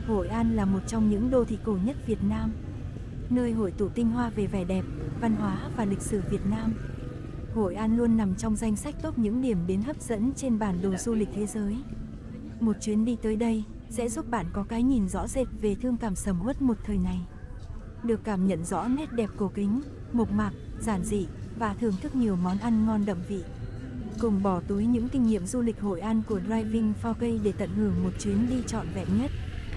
Hội An là một trong những đô thị cổ nhất Việt Nam, nơi hội tụ tinh hoa về vẻ đẹp, văn hóa và lịch sử Việt Nam. Hội An luôn nằm trong danh sách top những điểm đến hấp dẫn trên bản đồ du lịch thế giới. Một chuyến đi tới đây sẽ giúp bạn có cái nhìn rõ rệt về thương cảm sầm uất một thời này. Được cảm nhận rõ nét đẹp cổ kính, mộc mạc, giản dị và thưởng thức nhiều món ăn ngon đậm vị. Cùng bỏ túi những kinh nghiệm du lịch Hội An của Driving 4K để tận hưởng một chuyến đi trọn vẹn nhất.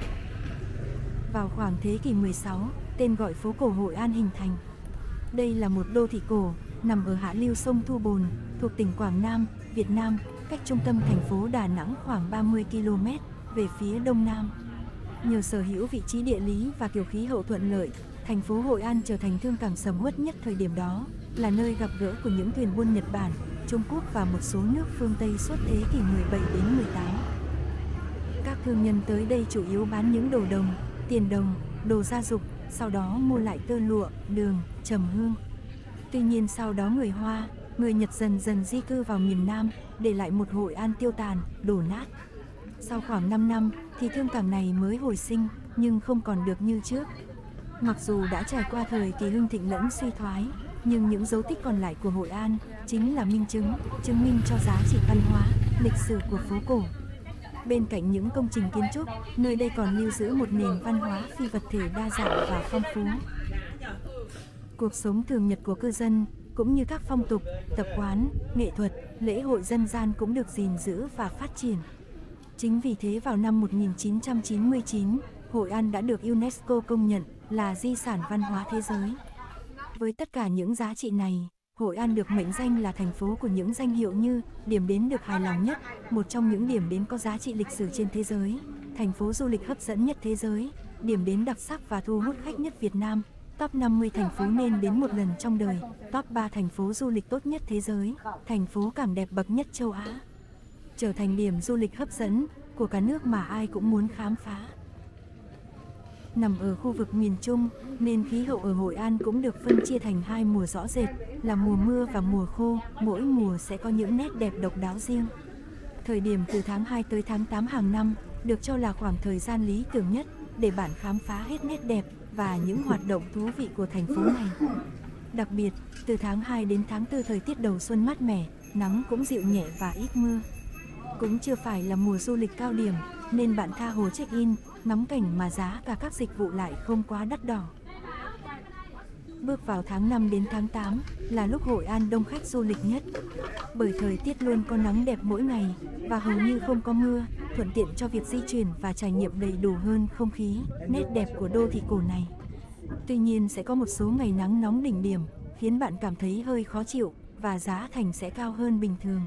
Vào khoảng thế kỷ 16, tên gọi phố cổ Hội An hình thành. Đây là một đô thị cổ, nằm ở hạ lưu sông Thu Bồn, thuộc tỉnh Quảng Nam, Việt Nam, cách trung tâm thành phố Đà Nẵng khoảng 30 km về phía đông nam. Nhờ sở hữu vị trí địa lý và kiểu khí hậu thuận lợi, thành phố Hội An trở thành thương cảng sầm uất nhất thời điểm đó, là nơi gặp gỡ của những thuyền buôn Nhật Bản, Trung Quốc và một số nước phương Tây suốt thế kỷ 17 đến 18. Các thương nhân tới đây chủ yếu bán những đồ đồng, tiền đồng, đồ gia dụng, sau đó mua lại tơ lụa, đường, trầm hương. Tuy nhiên sau đó người Hoa, người Nhật dần dần di cư vào miền Nam, để lại một Hội An tiêu tàn, đổ nát. Sau khoảng 5 năm thì thương cảng này mới hồi sinh, nhưng không còn được như trước. Mặc dù đã trải qua thời kỳ hưng thịnh lẫn suy thoái, nhưng những dấu tích còn lại của Hội An chính là minh chứng minh cho giá trị văn hóa, lịch sử của phố cổ. Bên cạnh những công trình kiến trúc, nơi đây còn lưu giữ một nền văn hóa phi vật thể đa dạng và phong phú. Cuộc sống thường nhật của cư dân, cũng như các phong tục, tập quán, nghệ thuật, lễ hội dân gian cũng được gìn giữ và phát triển. Chính vì thế vào năm 1999, Hội An đã được UNESCO công nhận là di sản văn hóa thế giới. Với tất cả những giá trị này, Hội An được mệnh danh là thành phố của những danh hiệu như điểm đến được hài lòng nhất, một trong những điểm đến có giá trị lịch sử trên thế giới, thành phố du lịch hấp dẫn nhất thế giới, điểm đến đặc sắc và thu hút khách nhất Việt Nam, top 50 thành phố nên đến một lần trong đời, top 3 thành phố du lịch tốt nhất thế giới, thành phố cảng đẹp bậc nhất châu Á. Trở thành điểm du lịch hấp dẫn của cả nước mà ai cũng muốn khám phá. Nằm ở khu vực miền Trung, nên khí hậu ở Hội An cũng được phân chia thành hai mùa rõ rệt, là mùa mưa và mùa khô, mỗi mùa sẽ có những nét đẹp độc đáo riêng. Thời điểm từ tháng 2 tới tháng 8 hàng năm, được cho là khoảng thời gian lý tưởng nhất để bạn khám phá hết nét đẹp và những hoạt động thú vị của thành phố này. Đặc biệt, từ tháng 2 đến tháng 4 thời tiết đầu xuân mát mẻ, nắng cũng dịu nhẹ và ít mưa. Cũng chưa phải là mùa du lịch cao điểm, nên bạn tha hồ check-in, ngắm cảnh mà giá cả các dịch vụ lại không quá đắt đỏ. Bước vào tháng 5 đến tháng 8 là lúc Hội An đông khách du lịch nhất. Bởi thời tiết luôn có nắng đẹp mỗi ngày và hầu như không có mưa, thuận tiện cho việc di chuyển và trải nghiệm đầy đủ hơn không khí, nét đẹp của đô thị cổ này. Tuy nhiên sẽ có một số ngày nắng nóng đỉnh điểm, khiến bạn cảm thấy hơi khó chịu và giá thành sẽ cao hơn bình thường.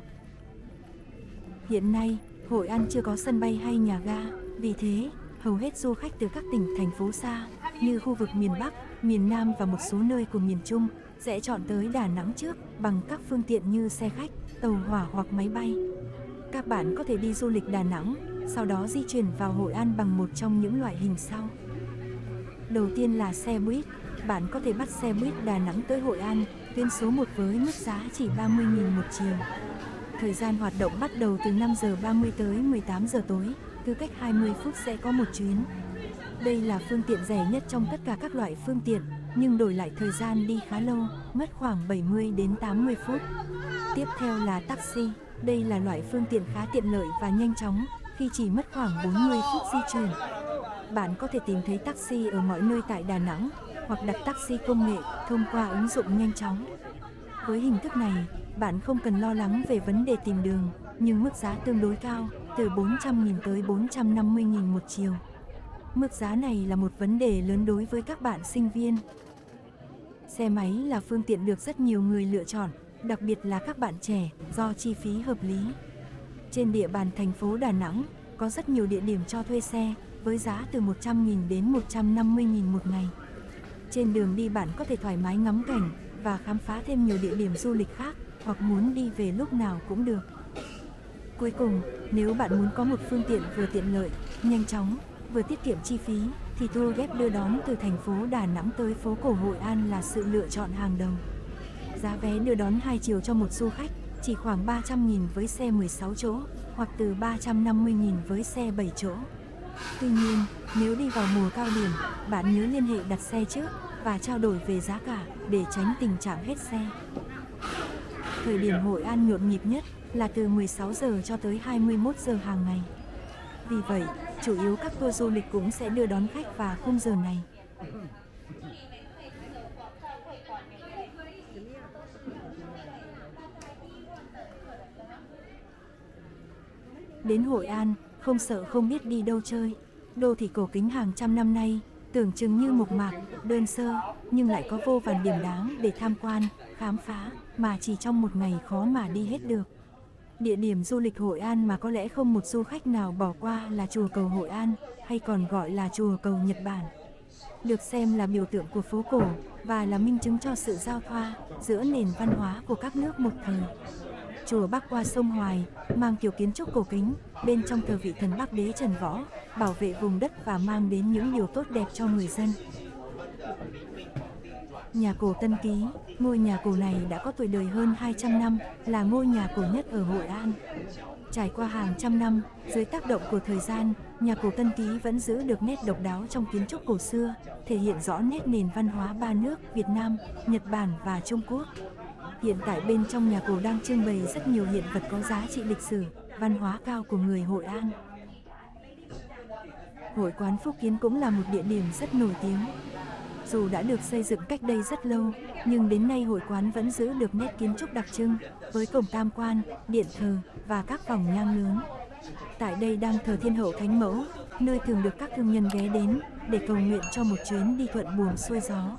Hiện nay, Hội An chưa có sân bay hay nhà ga, vì thế, hầu hết du khách từ các tỉnh, thành phố xa, như khu vực miền Bắc, miền Nam và một số nơi của miền Trung, sẽ chọn tới Đà Nẵng trước bằng các phương tiện như xe khách, tàu hỏa hoặc máy bay. Các bạn có thể đi du lịch Đà Nẵng, sau đó di chuyển vào Hội An bằng một trong những loại hình sau. Đầu tiên là xe buýt, bạn có thể bắt xe buýt Đà Nẵng tới Hội An, tuyến số 1 với mức giá chỉ 30.000 một chiều. Thời gian hoạt động bắt đầu từ 5 giờ 30 tới 18 giờ tối, cứ cách 20 phút sẽ có một chuyến. Đây là phương tiện rẻ nhất trong tất cả các loại phương tiện, nhưng đổi lại thời gian đi khá lâu, mất khoảng 70 đến 80 phút. Tiếp theo là taxi, đây là loại phương tiện khá tiện lợi và nhanh chóng, khi chỉ mất khoảng 40 phút di chuyển. Bạn có thể tìm thấy taxi ở mọi nơi tại Đà Nẵng, hoặc đặt taxi công nghệ thông qua ứng dụng nhanh chóng. Với hình thức này, bạn không cần lo lắng về vấn đề tìm đường, nhưng mức giá tương đối cao, từ 400.000 tới 450.000 một chiều. Mức giá này là một vấn đề lớn đối với các bạn sinh viên. Xe máy là phương tiện được rất nhiều người lựa chọn, đặc biệt là các bạn trẻ, do chi phí hợp lý. Trên địa bàn thành phố Đà Nẵng, có rất nhiều địa điểm cho thuê xe, với giá từ 100.000 đến 150.000 một ngày. Trên đường đi bạn có thể thoải mái ngắm cảnh và khám phá thêm nhiều địa điểm du lịch khác, hoặc muốn đi về lúc nào cũng được. Cuối cùng, nếu bạn muốn có một phương tiện vừa tiện lợi, nhanh chóng, vừa tiết kiệm chi phí, thì tour ghép đưa đón từ thành phố Đà Nẵng tới phố cổ Hội An là sự lựa chọn hàng đầu. Giá vé đưa đón 2 chiều cho một du khách chỉ khoảng 300.000 với xe 16 chỗ, hoặc từ 350.000 với xe 7 chỗ. Tuy nhiên, nếu đi vào mùa cao điểm, bạn nhớ liên hệ đặt xe trước và trao đổi về giá cả để tránh tình trạng hết xe. Thời điểm Hội An nhộn nhịp nhất là từ 16 giờ cho tới 21 giờ hàng ngày. Vì vậy, chủ yếu các tour du lịch cũng sẽ đưa đón khách vào khung giờ này. Đến Hội An, không sợ không biết đi đâu chơi. Đô thị cổ kính hàng trăm năm nay, tưởng chừng như mộc mạc, đơn sơ, nhưng lại có vô vàn điểm đáng để tham quan, khám phá, mà chỉ trong một ngày khó mà đi hết được. Địa điểm du lịch Hội An mà có lẽ không một du khách nào bỏ qua là chùa cầu Hội An, hay còn gọi là chùa cầu Nhật Bản. Được xem là biểu tượng của phố cổ và là minh chứng cho sự giao thoa giữa nền văn hóa của các nước một thời. Chùa bắc qua sông Hoài, mang kiểu kiến trúc cổ kính, bên trong thờ vị thần Bắc Đế Trần Võ, bảo vệ vùng đất và mang đến những điều tốt đẹp cho người dân. Nhà cổ Tân Ký, ngôi nhà cổ này đã có tuổi đời hơn 200 năm, là ngôi nhà cổ nhất ở Hội An. Trải qua hàng trăm năm, dưới tác động của thời gian, nhà cổ Tân Ký vẫn giữ được nét độc đáo trong kiến trúc cổ xưa, thể hiện rõ nét nền văn hóa ba nước Việt Nam, Nhật Bản và Trung Quốc. Hiện tại bên trong nhà cổ đang trưng bày rất nhiều hiện vật có giá trị lịch sử, văn hóa cao của người Hội An. Hội quán Phúc Kiến cũng là một địa điểm rất nổi tiếng. Dù đã được xây dựng cách đây rất lâu, nhưng đến nay hội quán vẫn giữ được nét kiến trúc đặc trưng, với cổng tam quan, điện thờ và các vòng nhang lớn. Tại đây đang thờ Thiên Hậu Thánh Mẫu, nơi thường được các thương nhân ghé đến để cầu nguyện cho một chuyến đi thuận buồm xuôi gió.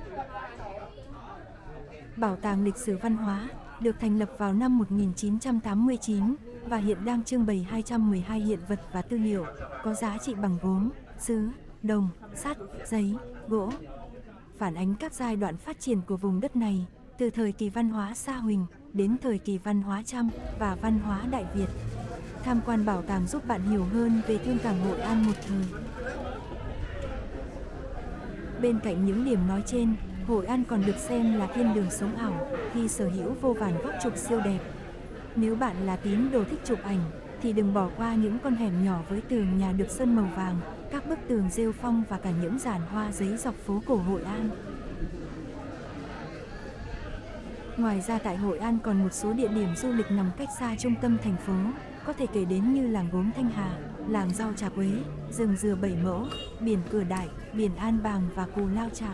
Bảo tàng lịch sử văn hóa được thành lập vào năm 1989 và hiện đang trưng bày 212 hiện vật và tư liệu có giá trị bằng gốm, sứ, đồng, sắt, giấy, gỗ, phản ánh các giai đoạn phát triển của vùng đất này, từ thời kỳ văn hóa Sa Huỳnh đến thời kỳ văn hóa Chăm và văn hóa Đại Việt. Tham quan bảo tàng giúp bạn hiểu hơn về thương cảng Hội An một thời. Bên cạnh những điểm nói trên, Hội An còn được xem là thiên đường sống ảo khi sở hữu vô vàn góc chụp siêu đẹp. Nếu bạn là tín đồ thích chụp ảnh, thì đừng bỏ qua những con hẻm nhỏ với tường nhà được sơn màu vàng, các bức tường rêu phong và cả những dàn hoa giấy dọc phố cổ Hội An. Ngoài ra tại Hội An còn một số địa điểm du lịch nằm cách xa trung tâm thành phố, có thể kể đến như làng gốm Thanh Hà, làng rau Trà Quế, rừng dừa Bảy Mẫu, biển Cửa Đại, biển An Bàng và Cù Lao Chàm.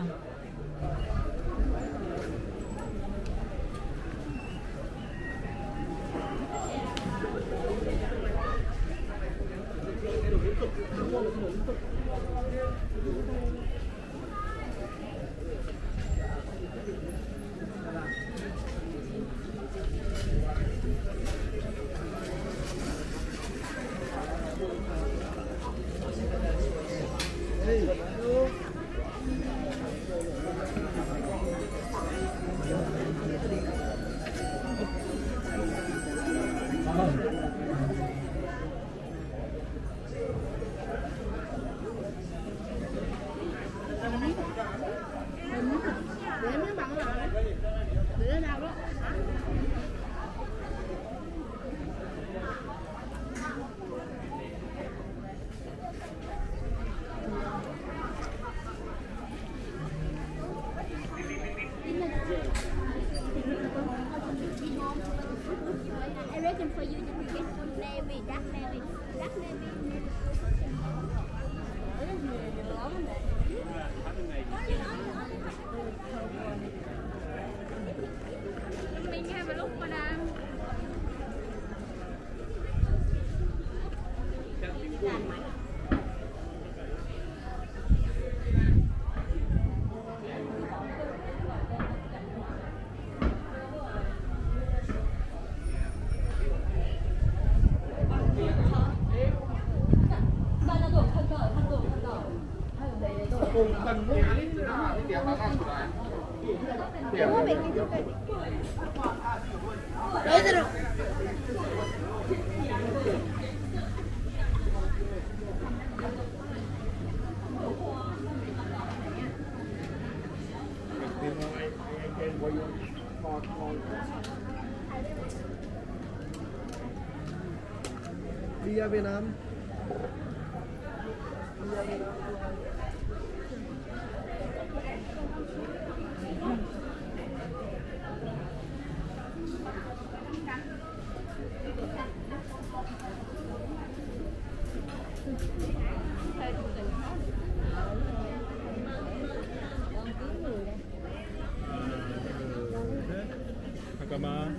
Đi Việt Nam. 잠깐만.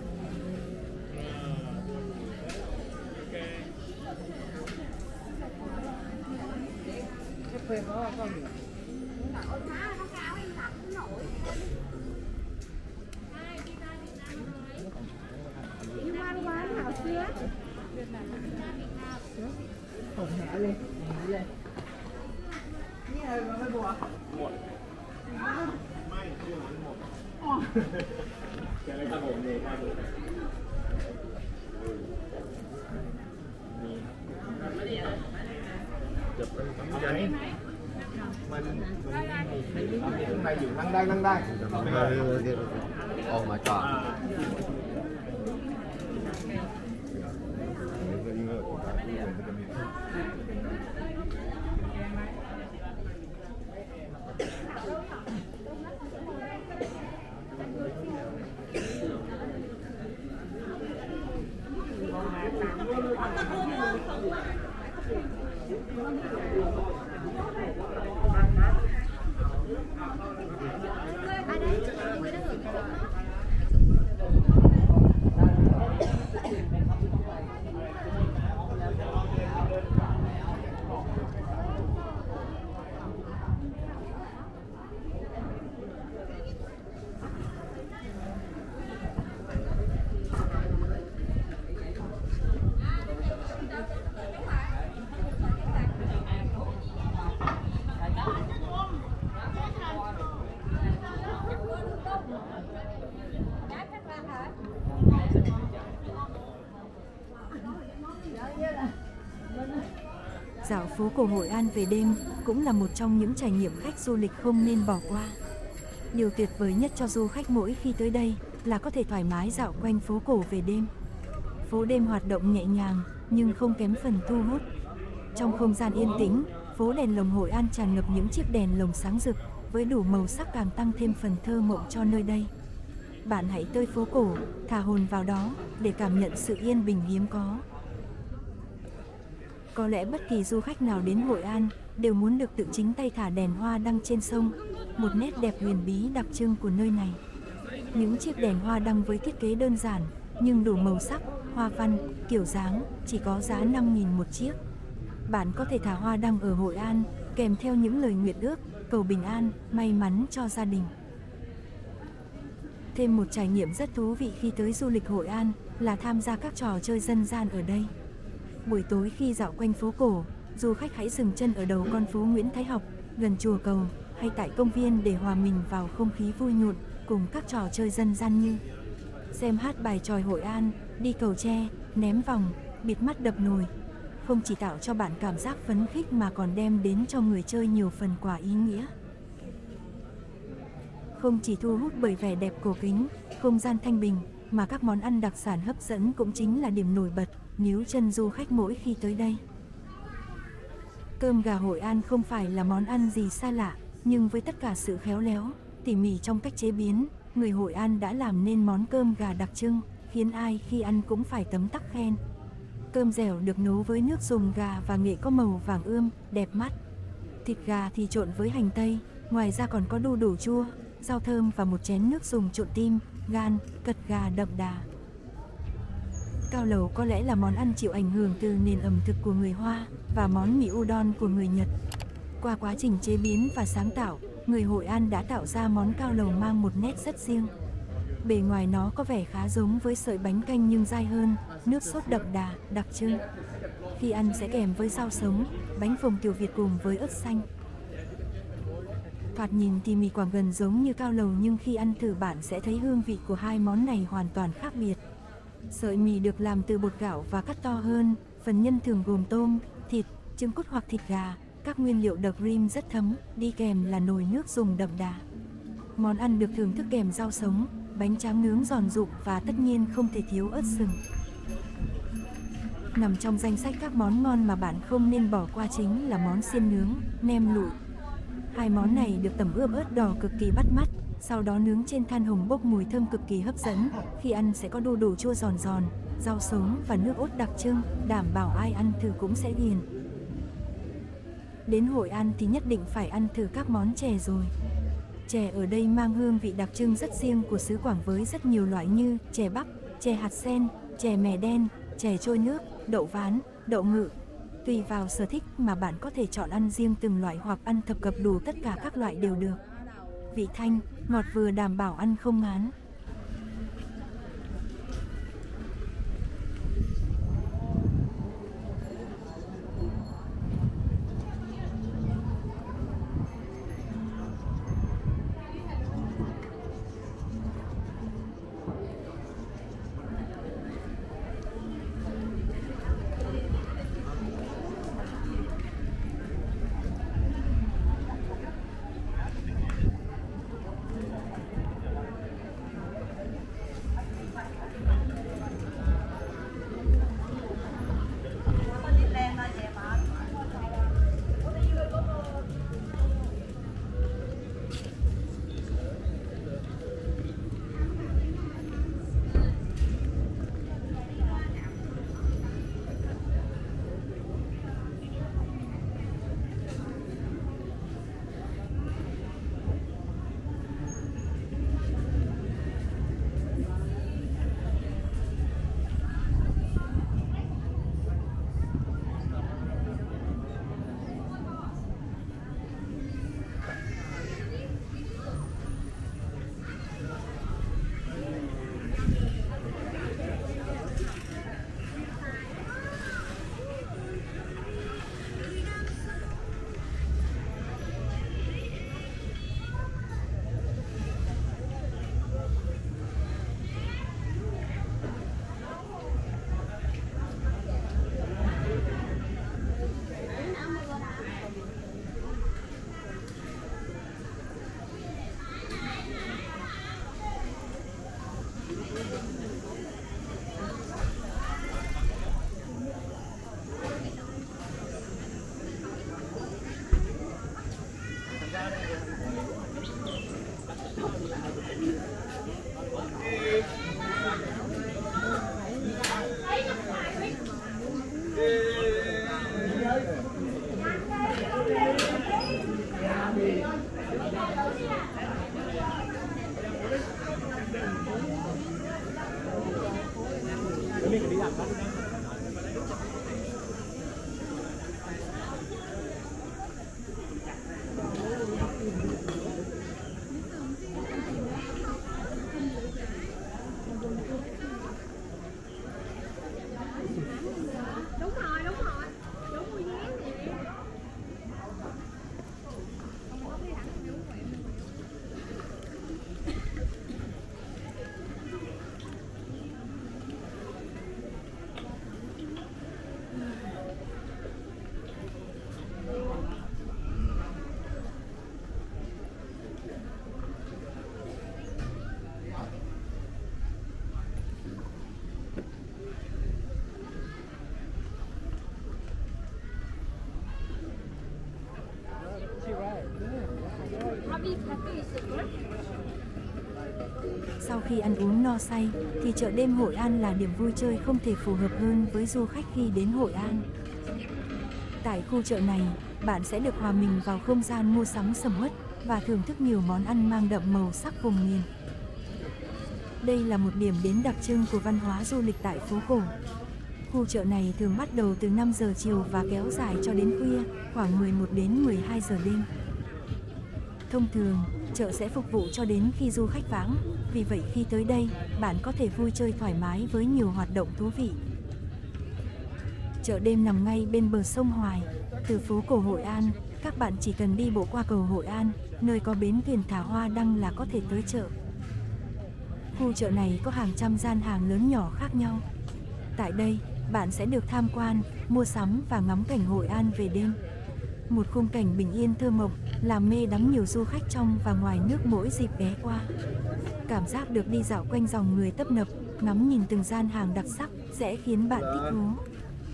Đang đây. Oh my god. Dạo phố cổ Hội An về đêm cũng là một trong những trải nghiệm khách du lịch không nên bỏ qua. Điều tuyệt vời nhất cho du khách mỗi khi tới đây là có thể thoải mái dạo quanh phố cổ về đêm. Phố đêm hoạt động nhẹ nhàng nhưng không kém phần thu hút. Trong không gian yên tĩnh, phố đèn lồng Hội An tràn ngập những chiếc đèn lồng sáng rực với đủ màu sắc càng tăng thêm phần thơ mộng cho nơi đây. Bạn hãy tới phố cổ, thả hồn vào đó để cảm nhận sự yên bình hiếm có. Có lẽ bất kỳ du khách nào đến Hội An đều muốn được tự chính tay thả đèn hoa đăng trên sông, một nét đẹp huyền bí đặc trưng của nơi này. Những chiếc đèn hoa đăng với thiết kế đơn giản nhưng đủ màu sắc, hoa văn, kiểu dáng chỉ có giá 5.000 một chiếc. Bạn có thể thả hoa đăng ở Hội An kèm theo những lời nguyện ước, cầu bình an, may mắn cho gia đình. Thêm một trải nghiệm rất thú vị khi tới du lịch Hội An là tham gia các trò chơi dân gian ở đây. Buổi tối khi dạo quanh phố cổ, du khách hãy dừng chân ở đầu con phố Nguyễn Thái Học, gần chùa Cầu hay tại công viên để hòa mình vào không khí vui nhộn cùng các trò chơi dân gian như xem hát bài chòi Hội An, đi cầu tre, ném vòng, bịt mắt đập nồi. Không chỉ tạo cho bạn cảm giác phấn khích mà còn đem đến cho người chơi nhiều phần quà ý nghĩa. Không chỉ thu hút bởi vẻ đẹp cổ kính, không gian thanh bình, mà các món ăn đặc sản hấp dẫn cũng chính là điểm nổi bật níu chân du khách mỗi khi tới đây. Cơm gà Hội An không phải là món ăn gì xa lạ, nhưng với tất cả sự khéo léo, tỉ mỉ trong cách chế biến, người Hội An đã làm nên món cơm gà đặc trưng, khiến ai khi ăn cũng phải tấm tắc khen. Cơm dẻo được nấu với nước dùng gà và nghệ có màu vàng ươm, đẹp mắt. Thịt gà thì trộn với hành tây, ngoài ra còn có đu đủ chua, rau thơm và một chén nước dùng trộn tim, gan, cật gà đậm đà. Cao lầu có lẽ là món ăn chịu ảnh hưởng từ nền ẩm thực của người Hoa và món mì udon của người Nhật. Qua quá trình chế biến và sáng tạo, người Hội An đã tạo ra món cao lầu mang một nét rất riêng. Bề ngoài nó có vẻ khá giống với sợi bánh canh nhưng dai hơn, nước sốt đậm đà, đặc trưng. Khi ăn sẽ kèm với rau sống, bánh phồng kiểu Việt cùng với ớt xanh. Thoạt nhìn thì mì Quảng gần giống như cao lầu nhưng khi ăn thử bạn sẽ thấy hương vị của hai món này hoàn toàn khác biệt. Sợi mì được làm từ bột gạo và cắt to hơn, phần nhân thường gồm tôm, thịt, trứng cút hoặc thịt gà, các nguyên liệu đặc rim rất thấm, đi kèm là nồi nước dùng đậm đà. Món ăn được thưởng thức kèm rau sống, bánh tráng nướng giòn rụm và tất nhiên không thể thiếu ớt sừng. Nằm trong danh sách các món ngon mà bạn không nên bỏ qua chính là món xiên nướng, nem lụi. Hai món này được tẩm ướp ớt đỏ cực kỳ bắt mắt, sau đó nướng trên than hồng bốc mùi thơm cực kỳ hấp dẫn. Khi ăn sẽ có đu đủ chua giòn giòn, rau sống và nước ốt đặc trưng, đảm bảo ai ăn thử cũng sẽ ghiền. Đến Hội An thì nhất định phải ăn thử các món chè rồi. Chè ở đây mang hương vị đặc trưng rất riêng của xứ Quảng với rất nhiều loại như chè bắp, chè hạt sen, chè mè đen, chè trôi nước, đậu ván, đậu ngự. Tùy vào sở thích mà bạn có thể chọn ăn riêng từng loại hoặc ăn thập cẩm đủ tất cả các loại đều được. Vị thanh, ngọt vừa đảm bảo ăn không ngán. Sau khi ăn uống no say, thì chợ đêm Hội An là điểm vui chơi không thể phù hợp hơn với du khách khi đến Hội An. Tại khu chợ này, bạn sẽ được hòa mình vào không gian mua sắm sầm uất và thưởng thức nhiều món ăn mang đậm màu sắc vùng miền. Đây là một điểm đến đặc trưng của văn hóa du lịch tại phố cổ. Khu chợ này thường bắt đầu từ 5 giờ chiều và kéo dài cho đến khuya, khoảng 11 đến 12 giờ đêm. Thông thường, chợ sẽ phục vụ cho đến khi du khách vãng, vì vậy khi tới đây, bạn có thể vui chơi thoải mái với nhiều hoạt động thú vị. Chợ đêm nằm ngay bên bờ sông Hoài, từ phố cổ Hội An, các bạn chỉ cần đi bộ qua cầu Hội An, nơi có bến thuyền thả hoa đăng là có thể tới chợ. Khu chợ này có hàng trăm gian hàng lớn nhỏ khác nhau. Tại đây, bạn sẽ được tham quan, mua sắm và ngắm cảnh Hội An về đêm. Một khung cảnh bình yên thơ mộng, làm mê đắm nhiều du khách trong và ngoài nước mỗi dịp ghé qua. Cảm giác được đi dạo quanh dòng người tấp nập, ngắm nhìn từng gian hàng đặc sắc sẽ khiến bạn thích thú.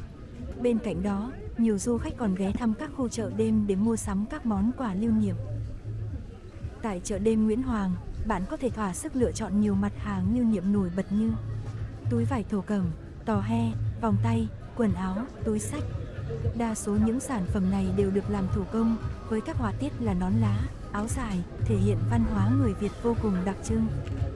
Bên cạnh đó, nhiều du khách còn ghé thăm các khu chợ đêm để mua sắm các món quà lưu niệm. Tại chợ đêm Nguyễn Hoàng, bạn có thể thỏa sức lựa chọn nhiều mặt hàng lưu niệm nổi bật như túi vải thổ cẩm, tò he, vòng tay, quần áo, túi xách. Đa số những sản phẩm này đều được làm thủ công, với các họa tiết là nón lá, áo dài, thể hiện văn hóa người Việt vô cùng đặc trưng.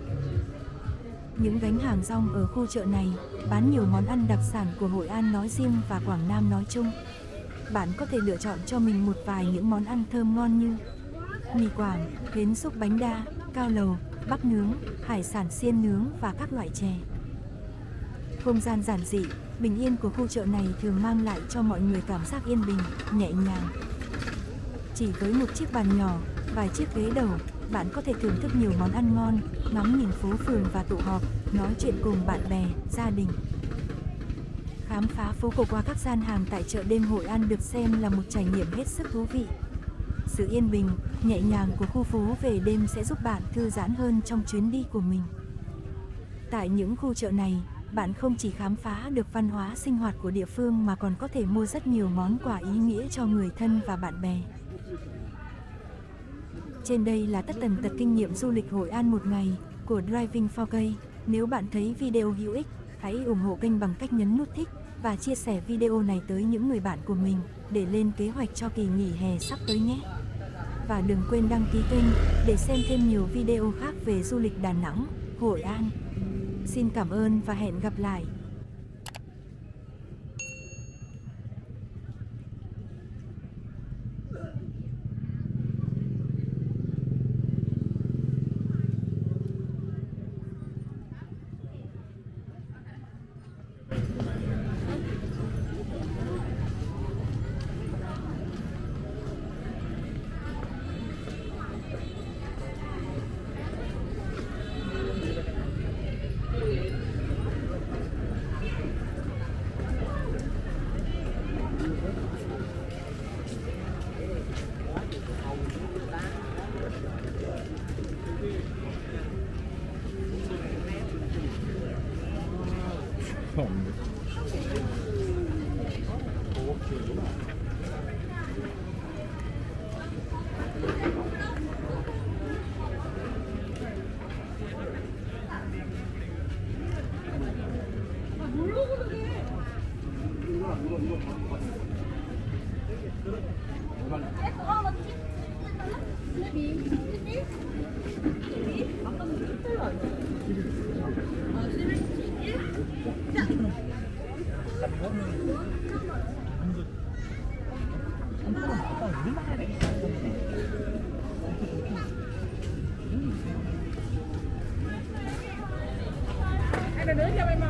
Những gánh hàng rong ở khu chợ này bán nhiều món ăn đặc sản của Hội An nói riêng và Quảng Nam nói chung. Bạn có thể lựa chọn cho mình một vài những món ăn thơm ngon như mì Quảng, hến xúc bánh đa, cao lầu, bắp nướng, hải sản xiên nướng và các loại chè. Không gian giản dị, bình yên của khu chợ này thường mang lại cho mọi người cảm giác yên bình, nhẹ nhàng. Chỉ với một chiếc bàn nhỏ, vài chiếc ghế đầu, bạn có thể thưởng thức nhiều món ăn ngon, ngắm nhìn phố phường và tụ họp, nói chuyện cùng bạn bè, gia đình. Khám phá phố cổ qua các gian hàng tại chợ đêm Hội An được xem là một trải nghiệm hết sức thú vị. Sự yên bình, nhẹ nhàng của khu phố về đêm sẽ giúp bạn thư giãn hơn trong chuyến đi của mình. Tại những khu chợ này, bạn không chỉ khám phá được văn hóa sinh hoạt của địa phương mà còn có thể mua rất nhiều món quà ý nghĩa cho người thân và bạn bè. Trên đây là tất tần tật kinh nghiệm du lịch Hội An một ngày của Driving 4K. Nếu bạn thấy video hữu ích, hãy ủng hộ kênh bằng cách nhấn nút thích và chia sẻ video này tới những người bạn của mình để lên kế hoạch cho kỳ nghỉ hè sắp tới nhé. Và đừng quên đăng ký kênh để xem thêm nhiều video khác về du lịch Đà Nẵng, Hội An. Xin cảm ơn và hẹn gặp lại! Anh là đứa cho em